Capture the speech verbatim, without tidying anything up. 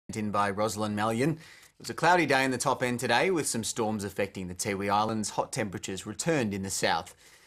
In by Rosalind Mallion. It was a cloudy day in the top end today with some storms affecting the Tiwi Islands. Hot temperatures returned in the south.